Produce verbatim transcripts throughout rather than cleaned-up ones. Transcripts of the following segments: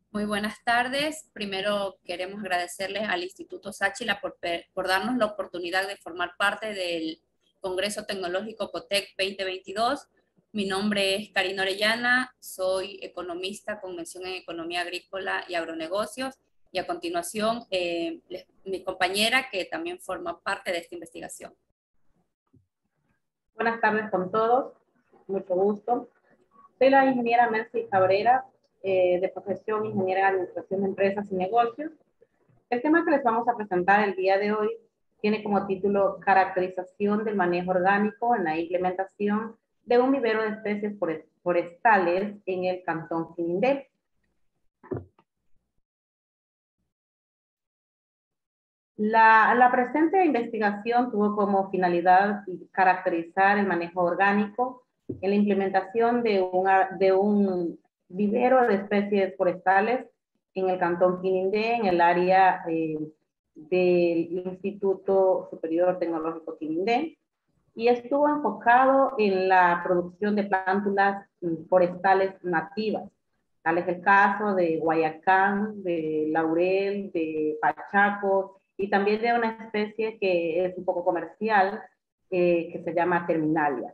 Muy buenas tardes. Primero queremos agradecerles al Instituto Sáchila por, por darnos la oportunidad de formar parte del Congreso Tecnológico COTEC veinte veintidós. Mi nombre es Karina Orellana, soy economista con mención en Economía Agrícola y Agronegocios. Y a continuación, eh, les, mi compañera que también forma parte de esta investigación. Buenas tardes con todos, mucho gusto. Soy la ingeniera Mercy Cabrera, eh, de profesión ingeniera de administración de empresas y negocios. El tema que les vamos a presentar el día de hoy tiene como título Caracterización del manejo orgánico en la implementación de un vivero de especies forestales en el Cantón Quinindé. La, la presente investigación tuvo como finalidad caracterizar el manejo orgánico en la implementación de, una, de un vivero de especies forestales en el Cantón Quinindé, en el área eh, del Instituto Superior Tecnológico Quinindé, y estuvo enfocado en la producción de plántulas forestales nativas. Tal es el caso de guayacán, de laurel, de pachaco, y también de una especie que es un poco comercial, eh, que se llama terminalia.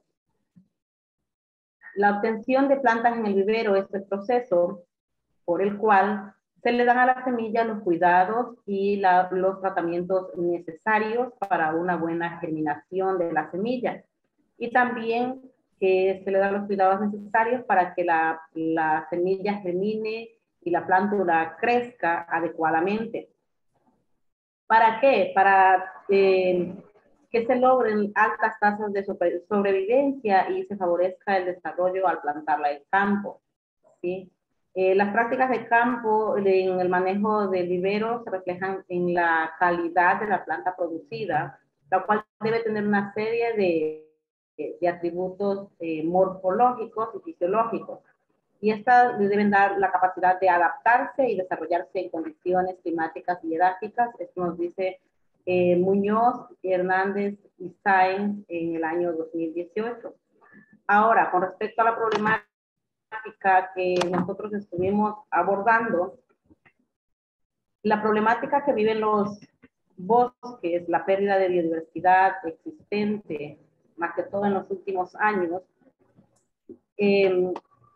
La obtención de plantas en el vivero es el proceso por el cual se le dan a la semilla los cuidados y la, los tratamientos necesarios para una buena germinación de la semilla. Y también que se le dan los cuidados necesarios para que la, la semilla germine y la plántula crezca adecuadamente. ¿Para qué? Para eh, que se logren altas tasas de sobrevivencia y se favorezca el desarrollo al plantarla en campo, ¿sí? Eh, las prácticas de campo en el manejo del vivero se reflejan en la calidad de la planta producida, la cual debe tener una serie de, de atributos eh, morfológicos y fisiológicos. Y estas deben dar la capacidad de adaptarse y desarrollarse en condiciones climáticas y edáficas. Esto nos dice eh, Muñoz, Hernández y Sáenz en el año dos mil dieciocho. Ahora, con respecto a la problemática que nosotros estuvimos abordando, la problemática que viven los bosques, la pérdida de biodiversidad existente, más que todo en los últimos años, eh,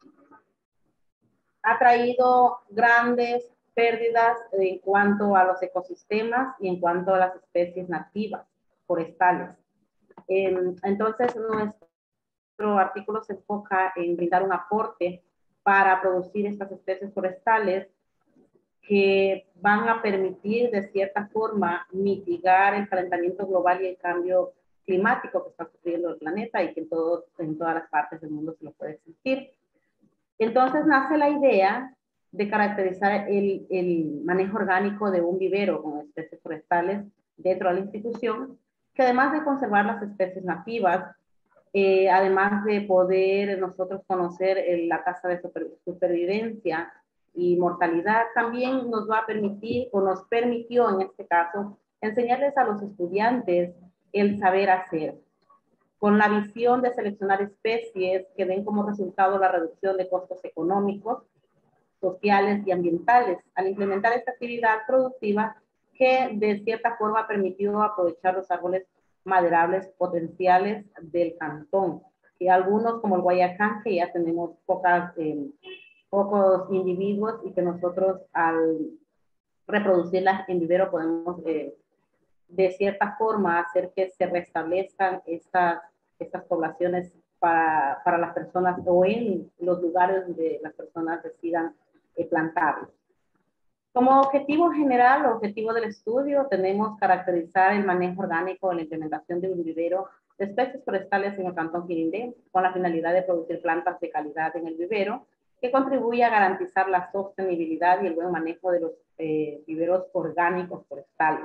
ha traído grandes pérdidas en cuanto a los ecosistemas y en cuanto a las especies nativas forestales. Eh, entonces, nuestro artículo se enfoca en brindar un aporte para producir estas especies forestales que van a permitir de cierta forma mitigar el calentamiento global y el cambio climático que está sufriendo el planeta y que en, todos, en todas las partes del mundo se lo puede existir. Entonces nace la idea de caracterizar el, el manejo orgánico de un vivero con especies forestales dentro de la institución, que además de conservar las especies nativas, eh, además de poder nosotros conocer el, la tasa de super, supervivencia y mortalidad, también nos va a permitir, o nos permitió en este caso, enseñarles a los estudiantes el saber hacer, con la visión de seleccionar especies que den como resultado la reducción de costos económicos, sociales y ambientales, al implementar esta actividad productiva que de cierta forma permitió aprovechar los árboles maderables potenciales del cantón, y algunos como el guayacán, que ya tenemos pocas, eh, pocos individuos y que nosotros al reproducirlas en vivero podemos eh, de cierta forma hacer que se restablezcan estas, estas poblaciones para, para las personas o en los lugares donde las personas decidan eh, plantarlos. Como objetivo general o objetivo del estudio tenemos caracterizar el manejo orgánico en la implementación de un vivero de especies forestales en el Cantón Quirindé con la finalidad de producir plantas de calidad en el vivero que contribuya a garantizar la sostenibilidad y el buen manejo de los eh, viveros orgánicos forestales.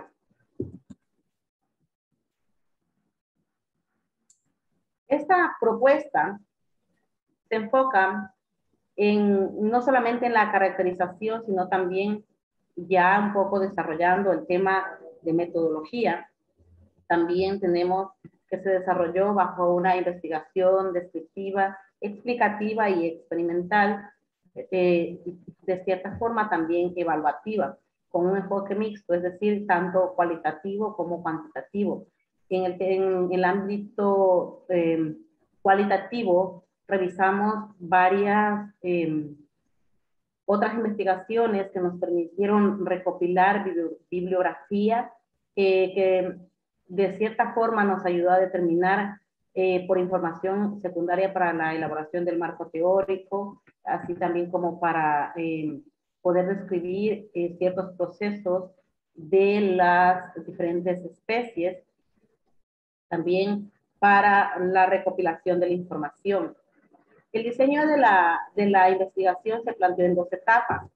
Esta propuesta se enfoca en, no solamente en la caracterización, sino también ya un poco desarrollando el tema de metodología. También tenemos que se desarrolló bajo una investigación descriptiva, explicativa y experimental eh, de cierta forma también evaluativa, con un enfoque mixto, es decir, tanto cualitativo como cuantitativo. En el, en el ámbito eh, cualitativo, revisamos varias eh, otras investigaciones que nos permitieron recopilar bibliografía eh, que de cierta forma nos ayudó a determinar eh, por información secundaria para la elaboración del marco teórico, así también como para eh, poder describir eh, ciertos procesos de las diferentes especies, también para la recopilación de la información. El diseño de la, de la investigación se planteó en dos etapas.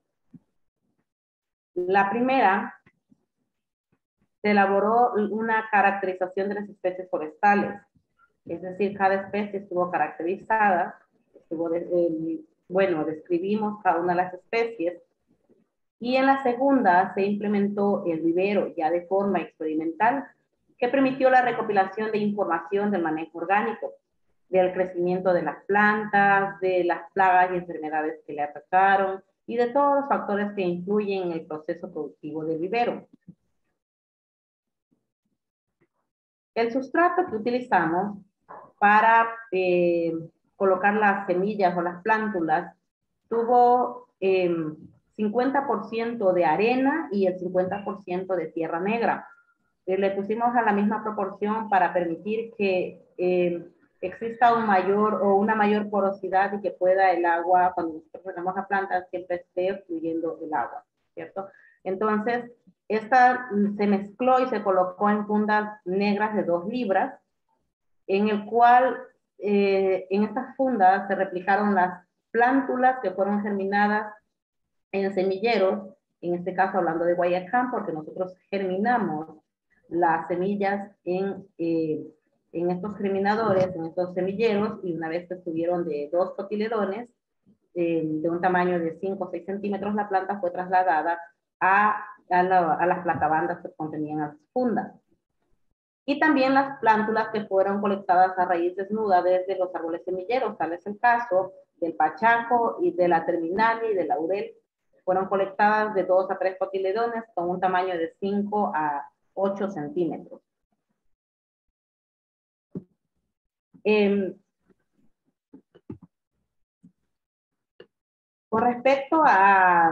La primera, se elaboró una caracterización de las especies forestales, es decir, cada especie estuvo caracterizada, estuvo de, eh, bueno, describimos cada una de las especies, y en la segunda se implementó el vivero ya de forma experimental, que permitió la recopilación de información del manejo orgánico, del crecimiento de las plantas, de las plagas y enfermedades que le atacaron, y de todos los factores que influyen en el proceso productivo del vivero. El sustrato que utilizamos para eh, colocar las semillas o las plántulas tuvo eh, cincuenta por ciento de arena y el cincuenta por ciento de tierra negra. Eh, le pusimos a la misma proporción para permitir que eh, exista un mayor o una mayor porosidad y que pueda el agua, cuando nosotros regamos a plantas, siempre esté fluyendo el agua, ¿cierto? Entonces, esta se mezcló y se colocó en fundas negras de dos libras, en el cual eh, en estas fundas se replicaron las plántulas que fueron germinadas en semilleros, en este caso hablando de Guayacán, porque nosotros germinamos las semillas en, eh, en estos germinadores, en estos semilleros, y una vez que estuvieron de dos cotiledones, eh, de un tamaño de cinco o seis centímetros, la planta fue trasladada a, a, la, a las placabandas que contenían las fundas. Y también las plántulas que fueron colectadas a raíz desnuda desde los árboles semilleros, tal es el caso del pachaco y de la terminalia y del laurel. Fueron colectadas de dos a tres cotiledones con un tamaño de cinco a ocho centímetros. Eh, con respecto a,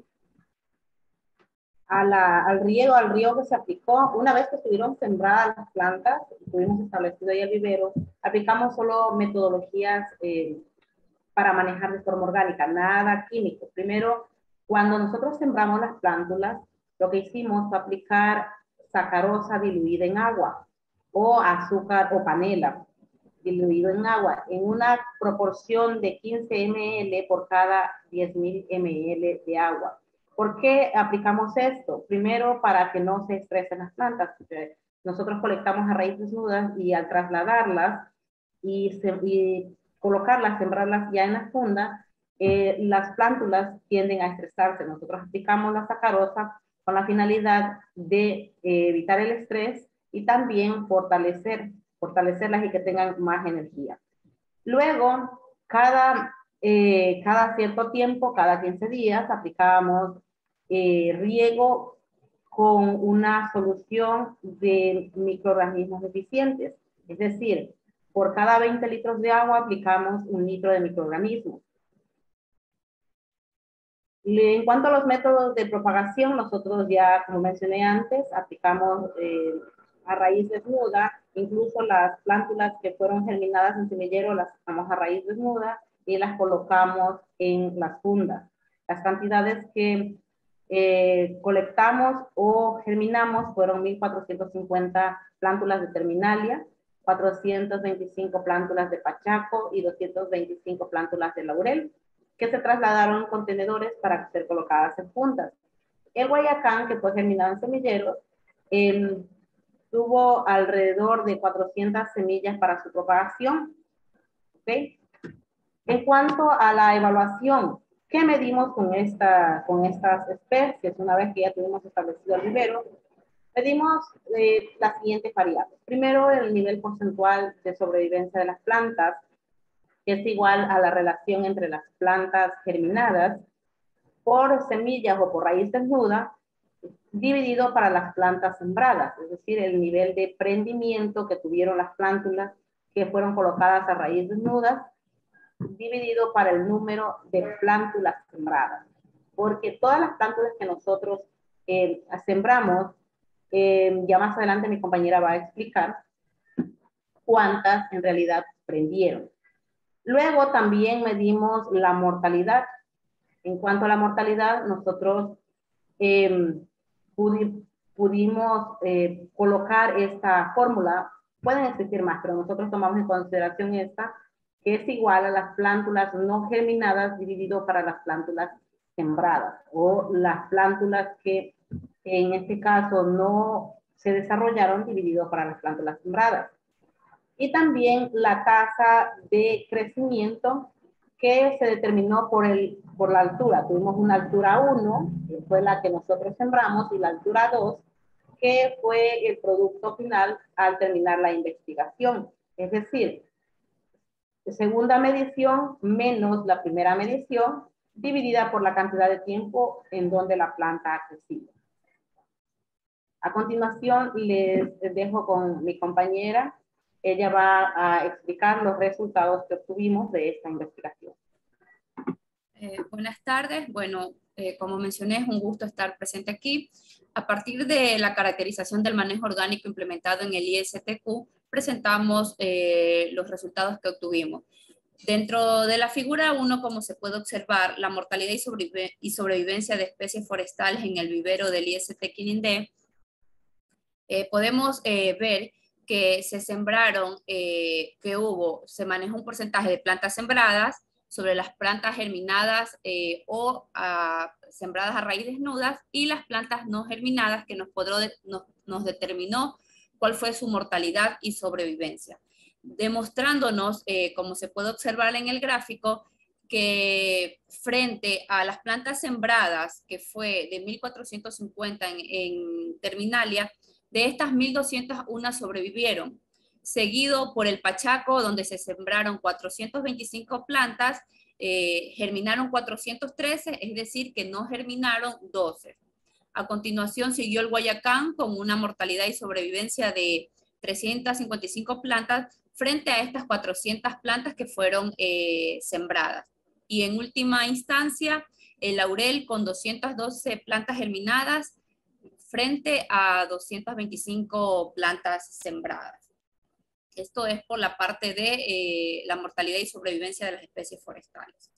a la, al riego, al riego que se aplicó, una vez que estuvieron sembradas las plantas, tuvimos establecido ahí el vivero, aplicamos solo metodologías eh, para manejar de forma orgánica, nada químico. Primero, cuando nosotros sembramos las plántulas, lo que hicimos fue aplicar sacarosa diluida en agua o azúcar o panela diluido en agua en una proporción de quince mililitros por cada diez mil mililitros de agua. ¿Por qué aplicamos esto? Primero, para que no se estresen las plantas. Nosotros colectamos a raíz desnudas y al trasladarlas y, se, y colocarlas, sembrarlas ya en la funda, eh, las plántulas tienden a estresarse. Nosotros aplicamos la sacarosa con la finalidad de eh, evitar el estrés y también fortalecer, fortalecerlas y que tengan más energía. Luego, cada, eh, cada cierto tiempo, cada quince días, aplicábamos eh, riego con una solución de microorganismos eficientes. Es decir, por cada veinte litros de agua aplicamos un litro de microorganismos. En cuanto a los métodos de propagación, nosotros ya, como mencioné antes, aplicamos eh, a raíz desnuda, incluso las plántulas que fueron germinadas en semillero las sacamos a raíz desnuda y las colocamos en las fundas. Las cantidades que eh, colectamos o germinamos fueron mil cuatrocientas cincuenta plántulas de terminalia, cuatrocientas veinticinco plántulas de pachaco y doscientas veinticinco plántulas de laurel, que se trasladaron en contenedores para ser colocadas en fundas. El Guayacán, que fue germinado en semilleros, eh, tuvo alrededor de cuatrocientas semillas para su propagación. ¿Okay? En cuanto a la evaluación, ¿qué medimos con, esta, con estas especies? Una vez que ya tuvimos establecido el vivero, medimos eh, las siguientes variables. Primero, el nivel porcentual de sobrevivencia de las plantas, que es igual a la relación entre las plantas germinadas por semillas o por raíz desnuda, dividido para las plantas sembradas, es decir, el nivel de prendimiento que tuvieron las plántulas que fueron colocadas a raíz desnudas, dividido para el número de plántulas sembradas. Porque todas las plántulas que nosotros eh, sembramos, eh, ya más adelante mi compañera va a explicar cuántas en realidad prendieron. Luego también medimos la mortalidad. En cuanto a la mortalidad, nosotros eh, pudi pudimos eh, colocar esta fórmula, pueden existir más, pero nosotros tomamos en consideración esta, que es igual a las plántulas no germinadas dividido para las plántulas sembradas, o las plántulas que en este caso no se desarrollaron dividido para las plántulas sembradas. Y también la tasa de crecimiento que se determinó por, el, por la altura. Tuvimos una altura uno, que fue la que nosotros sembramos, y la altura dos, que fue el producto final al terminar la investigación. Es decir, segunda medición menos la primera medición, dividida por la cantidad de tiempo en donde la planta ha crecido. A continuación, les dejo con mi compañera. Ella va a explicar los resultados que obtuvimos de esta investigación. Eh, buenas tardes. Bueno, eh, como mencioné, es un gusto estar presente aquí. A partir de la caracterización del manejo orgánico implementado en el I S T Q, presentamos eh, los resultados que obtuvimos. Dentro de la figura uno, como se puede observar, la mortalidad y, sobreviv y sobrevivencia de especies forestales en el vivero del I S T Quinindé, eh, podemos eh, ver que se sembraron, eh, que hubo, se manejó un porcentaje de plantas sembradas sobre las plantas germinadas eh, o a, sembradas a raíz desnudas, y las plantas no germinadas, que nos, podró de, nos, nos determinó cuál fue su mortalidad y sobrevivencia, demostrándonos, eh, como se puede observar en el gráfico, que frente a las plantas sembradas, que fue de mil cuatrocientos cincuenta en, en Terminalia, de estas mil doscientas uno sobrevivieron, seguido por el Pachaco, donde se sembraron cuatrocientas veinticinco plantas, eh, germinaron cuatrocientos trece, es decir, que no germinaron doce. A continuación siguió el Guayacán con una mortalidad y sobrevivencia de trescientas cincuenta y cinco plantas frente a estas cuatrocientas plantas que fueron eh, sembradas. Y en última instancia, el Laurel con doscientas doce plantas germinadas frente a doscientas veinticinco plantas sembradas. Esto es por la parte de eh, la mortalidad y sobrevivencia de las especies forestales.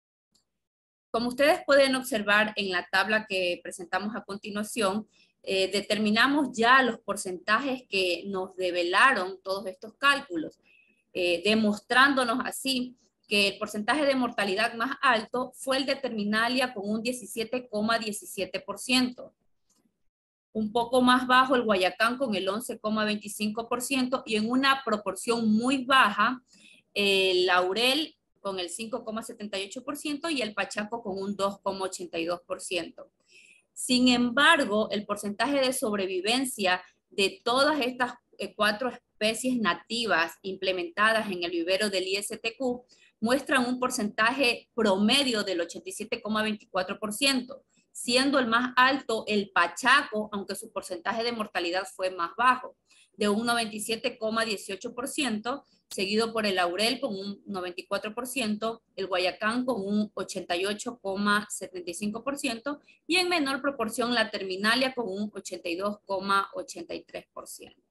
Como ustedes pueden observar en la tabla que presentamos a continuación, eh, determinamos ya los porcentajes que nos develaron todos estos cálculos, eh, demostrándonos así que el porcentaje de mortalidad más alto fue el de Terminalia con un diecisiete coma diecisiete por ciento. Un poco más bajo el Guayacán con el once coma veinticinco por ciento, y en una proporción muy baja el Laurel con el cinco coma setenta y ocho por ciento y el Pachaco con un dos coma ochenta y dos por ciento. Sin embargo, el porcentaje de sobrevivencia de todas estas eh, cuatro especies nativas implementadas en el vivero del I S T Q muestran un porcentaje promedio del ochenta y siete coma veinticuatro por ciento. Siendo el más alto el Pachaco, aunque su porcentaje de mortalidad fue más bajo, de un noventa y siete coma dieciocho por ciento, seguido por el Laurel con un noventa y cuatro por ciento, el Guayacán con un ochenta y ocho coma setenta y cinco por ciento y en menor proporción la Terminalia con un ochenta y dos coma ochenta y tres por ciento.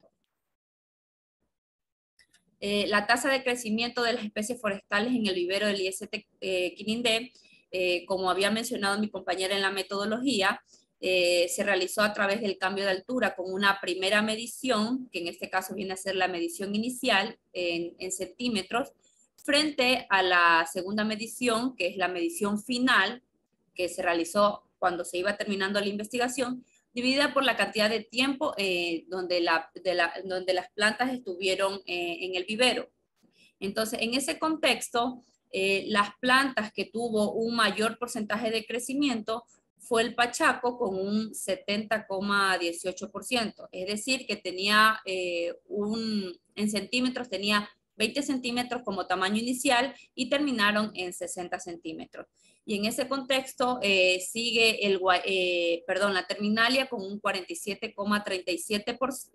Eh, la tasa de crecimiento de las especies forestales en el vivero del I S T eh, Quinindé, Eh, como había mencionado mi compañera en la metodología, eh, se realizó a través del cambio de altura con una primera medición, que en este caso viene a ser la medición inicial en, en centímetros, frente a la segunda medición, que es la medición final, que se realizó cuando se iba terminando la investigación, dividida por la cantidad de tiempo eh, donde, la, de la, donde las plantas estuvieron eh, en el vivero. Entonces, en ese contexto, Eh, las plantas que tuvo un mayor porcentaje de crecimiento fue el Pachaco con un setenta coma dieciocho por ciento, es decir, que tenía eh, un, en centímetros tenía veinte centímetros como tamaño inicial y terminaron en sesenta centímetros. Y en ese contexto eh, sigue el, eh, perdón, la terminalia con un cuarenta y siete coma treinta y siete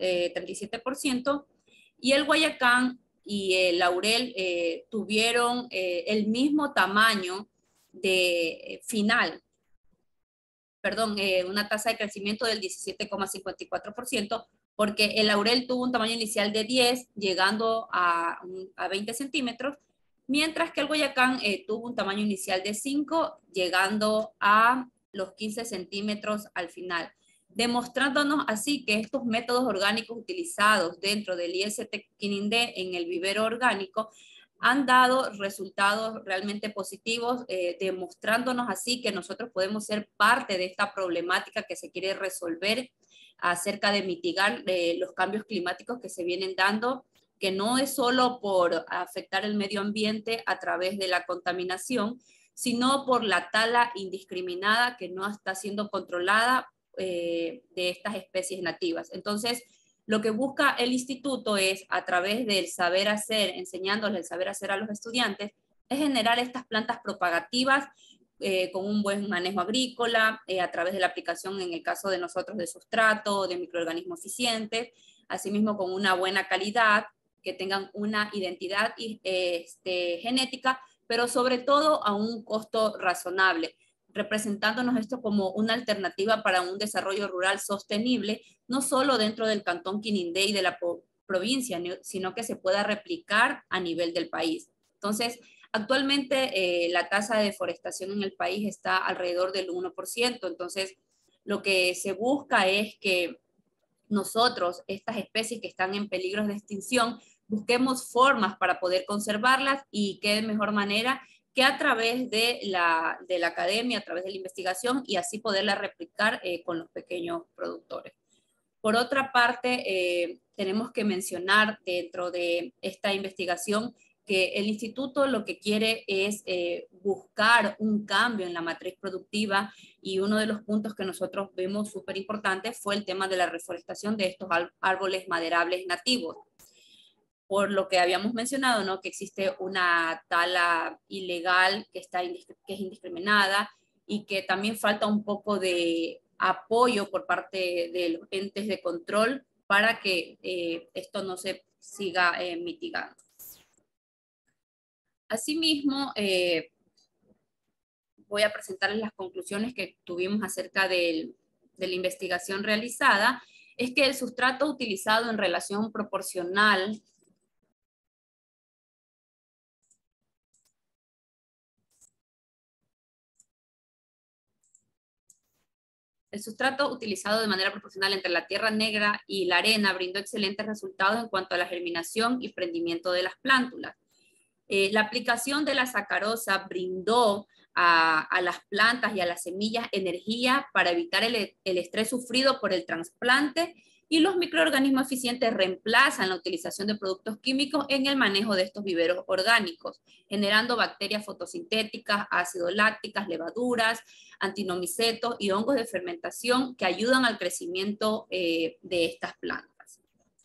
por ciento y el Guayacán y el Laurel eh, tuvieron eh, el mismo tamaño de eh, final, perdón, eh, una tasa de crecimiento del diecisiete coma cincuenta y cuatro por ciento, porque el Laurel tuvo un tamaño inicial de diez, llegando a, a veinte centímetros, mientras que el Guayacán eh, tuvo un tamaño inicial de cinco, llegando a los quince centímetros al final, demostrándonos así que estos métodos orgánicos utilizados dentro del I S T Quinindé en el vivero orgánico han dado resultados realmente positivos, eh, demostrándonos así que nosotros podemos ser parte de esta problemática que se quiere resolver acerca de mitigar eh, los cambios climáticos que se vienen dando, que no es solo por afectar el medio ambiente a través de la contaminación, sino por la tala indiscriminada que no está siendo controlada eh, de estas especies nativas. Entonces, lo que busca el instituto es, a través del saber hacer, enseñándoles el saber hacer a los estudiantes, es generar estas plantas propagativas eh, con un buen manejo agrícola, eh, a través de la aplicación, en el caso de nosotros, de sustrato, de microorganismos eficientes, asimismo con una buena calidad, que tengan una identidad este, genética, pero sobre todo a un costo razonable, representándonos esto como una alternativa para un desarrollo rural sostenible, no solo dentro del cantón Quinindé y de la provincia, sino que se pueda replicar a nivel del país. Entonces, actualmente eh, la tasa de deforestación en el país está alrededor del uno por ciento, entonces lo que se busca es que nosotros, estas especies que están en peligro de extinción, busquemos formas para poder conservarlas, y qué mejor manera que a través de la, de la academia, a través de la investigación, y así poderla replicar eh, con los pequeños productores. Por otra parte, eh, tenemos que mencionar dentro de esta investigación que el instituto lo que quiere es eh, buscar un cambio en la matriz productiva, y uno de los puntos que nosotros vemos súper importante fue el tema de la reforestación de estos árboles maderables nativos. Por lo que habíamos mencionado, ¿no? Que existe una tala ilegal que, está, que es indiscriminada, y que también falta un poco de apoyo por parte de los entes de control para que eh, esto no se siga eh, mitigando. Asimismo, eh, voy a presentarles las conclusiones que tuvimos acerca del, de la investigación realizada. Es que el sustrato utilizado en relación proporcional El sustrato utilizado de manera proporcional entre la tierra negra y la arena brindó excelentes resultados en cuanto a la germinación y prendimiento de las plántulas. Eh, la aplicación de la sacarosa brindó a, a las plantas y a las semillas energía para evitar el, el estrés sufrido por el trasplante, y los microorganismos eficientes reemplazan la utilización de productos químicos en el manejo de estos viveros orgánicos, generando bacterias fotosintéticas, ácidos lácticas, levaduras, antinomicetos y hongos de fermentación que ayudan al crecimiento eh, de estas plantas.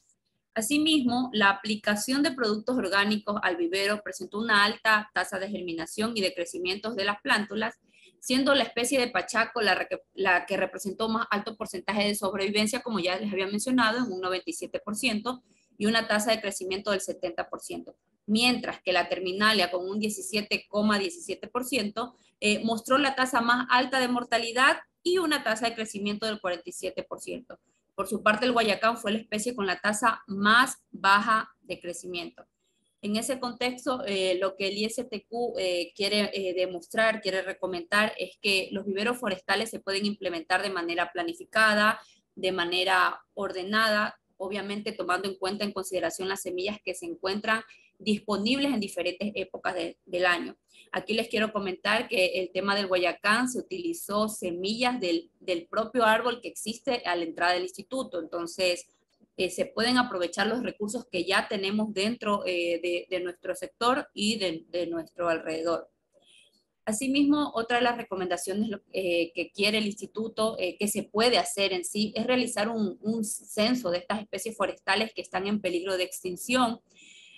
Asimismo, la aplicación de productos orgánicos al vivero presentó una alta tasa de germinación y de crecimiento de las plántulas, siendo la especie de pachaco la, la que representó más alto porcentaje de sobrevivencia, como ya les había mencionado, en un noventa y siete por ciento, y una tasa de crecimiento del setenta por ciento, mientras que la terminalia, con un diecisiete coma diecisiete por ciento, eh, mostró la tasa más alta de mortalidad y una tasa de crecimiento del cuarenta y siete por ciento. Por su parte, el Guayacán fue la especie con la tasa más baja de crecimiento. En ese contexto, eh, lo que el I S T Q eh, quiere eh, demostrar, quiere recomendar, es que los viveros forestales se pueden implementar de manera planificada, de manera ordenada, obviamente tomando en cuenta en consideración las semillas que se encuentran disponibles en diferentes épocas de, del año. Aquí les quiero comentar que el tema del Guayacán se utilizó semillas del, del propio árbol que existe a la entrada del instituto, entonces Eh, se pueden aprovechar los recursos que ya tenemos dentro eh, de, de nuestro sector y de, de nuestro alrededor. Asimismo, otra de las recomendaciones eh, que quiere el instituto, eh, que se puede hacer en sí, es realizar un, un censo de estas especies forestales que están en peligro de extinción,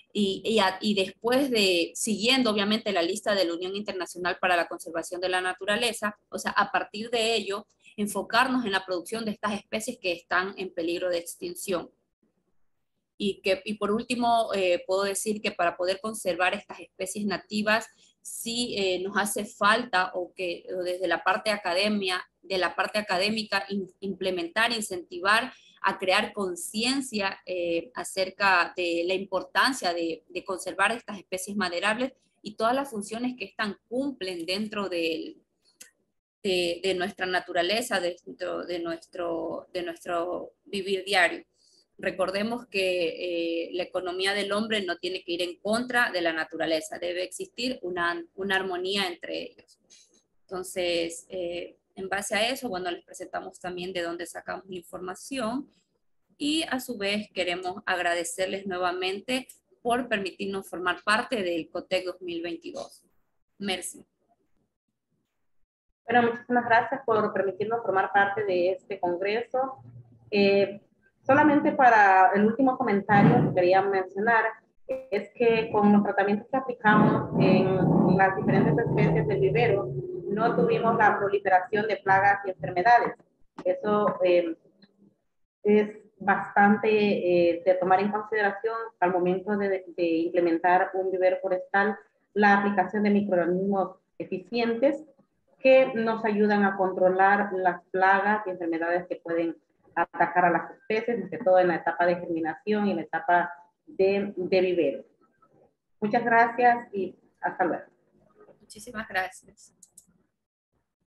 Y, y, a, y después de, siguiendo obviamente la lista de la Unión Internacional para la Conservación de la Naturaleza, o sea, a partir de ello, enfocarnos en la producción de estas especies que están en peligro de extinción. Y, que, y por último, eh, puedo decir que para poder conservar estas especies nativas, sí eh, nos hace falta, o que o desde la parte academia, de la parte académica, in, implementar, incentivar a crear conciencia eh, acerca de la importancia de, de conservar estas especies maderables y todas las funciones que están cumplen dentro del, de, de nuestra naturaleza, dentro de nuestro, de nuestro vivir diario. Recordemos que eh, la economía del hombre no tiene que ir en contra de la naturaleza, debe existir una, una armonía entre ellos. Entonces, eh, en base a eso, bueno, les presentamos también de dónde sacamos la información y a su vez queremos agradecerles nuevamente por permitirnos formar parte del COTEC dos mil veintidós. Merci. Bueno, muchísimas gracias por permitirnos formar parte de este congreso. Eh, solamente para el último comentario que quería mencionar es que con los tratamientos que aplicamos en las diferentes especies del vivero, no tuvimos la proliferación de plagas y enfermedades. Eso eh, es bastante eh, de tomar en consideración al momento de, de implementar un vivero forestal, la aplicación de microorganismos eficientes que nos ayudan a controlar las plagas y enfermedades que pueden atacar a las especies, sobre todo en la etapa de germinación y en la etapa de, de vivero. Muchas gracias y hasta luego. Muchísimas gracias.